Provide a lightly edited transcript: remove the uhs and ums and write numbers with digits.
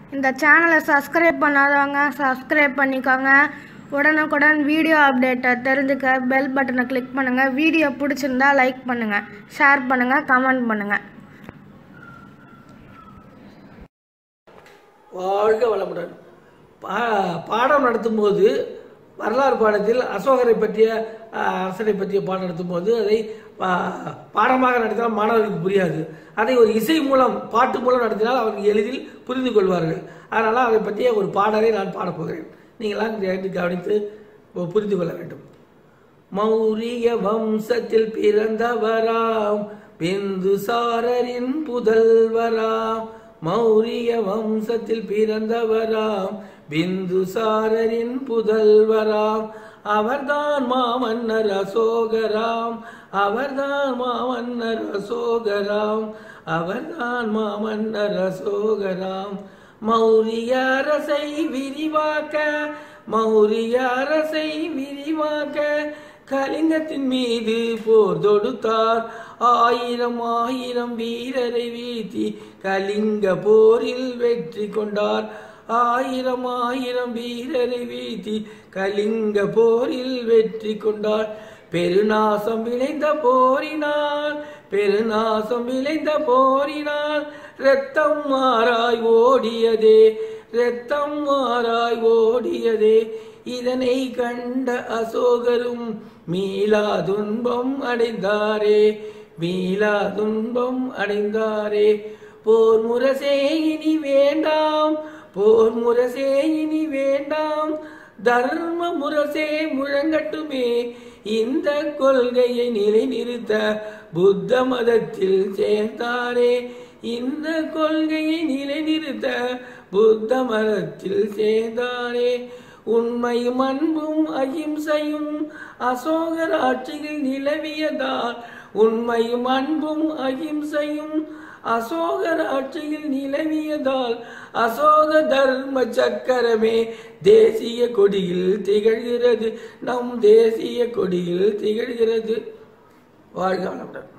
இந்த சேனலை சப்ஸ்கிரைப் பண்ணாதவங்க சப்ஸ்கிரைப் பண்ணிக்கோங்க. உடனுக்குடன் வீடியோ அப்டேட்டை தெரிஞ்சுக்க பெல் பட்டனை கிளிக் பண்ணுங்கள். வீடியோ பிடிச்சிருந்தா லைக் பண்ணுங்கள், ஷேர் பண்ணுங்கள், கமெண்ட் பண்ணுங்கள். வாழ்க வளமுடன். பாடம் நடத்தும் போது வரலாறு பாடத்தில் அசோகரை பற்றிய அரசனை பற்றிய பாடம் நடத்தும் போது அதை பாடமாக நடத்தினால் மாணவர்களுக்கு புரியாது. அதை ஒரு இசை மூலம் பாட்டு மூலம் நடத்தினால் அவர்கள் எளிதில் புரிந்து கொள்வார்கள். அதனால அதை பற்றிய ஒரு பாடலை நான் பாடப்போகிறேன். நீங்களாம் கவனித்து புரிந்து கொள்ள வேண்டும். மௌரிய வம்சத்தில் பிறந்தவராம் பிந்துசாரரின் புதல்வராம். மௌரிய வம்சத்தில் பிறந்தவராம் பிந்துசாரரின் புதல்வராம். அவர்தான் மாமன்னர் அசோகராம். அவர்தான் மாமன்னர் அசோகராம். அவர்தான் மாமன்னர் அசோகராம். மௌரிய அரசை விரிவாக்க, மௌரிய அரசை விரிவாக்க கலிங்கத்தின் மீது போர் தொடுத்தார். ஆயிரம் ஆயிரம் வீரரை வீழ்த்தி கலிங்க போரில் வெற்றி கொண்டார். ஆயிரம் ஆயிரம் வீரரை வீழ்த்தி கலிங்க போரில் வெற்றி கொண்டார். பெருநாசம் விளைந்த போரினால், பெருநாசம் விளைந்த போரினால் இரத்தம் மாறாய் ஓடியதே, இரத்தம் மாறாய் ஓடியதே. இதனை கண்ட அசோகரும் மீளா துன்பம் அடைந்தாரே, மீளா துன்பம் அடைந்தாரே. போர் முரசே இனி வேண்டாம், போர் முரசே இனி வேண்டாம், தர்ம முரசே முழங்கட்டுமே. இந்த கொள்கையை நிலைநிறுத்த புத்த மதத்தில் சேர்ந்தாரே, இந்த கொள்கையை நிலைநிறுத்த புத்த மதத்தில் சேர்ந்தாரே. உண்மையும் அன்பும் அகிம்சையும் அசோகர் ஆட்சியில் நிலவியதால், உண்மையும் அன்பும் அகிம்சையும் அசோகர் ஆட்சியில் நிலவியதால் அசோக தர்ம சக்கரமே தேசிய கொடியில் திகழ்கிறது, நம் தேசிய கொடியில் திகழ்கிறது. வாழ்க வளமுடன்.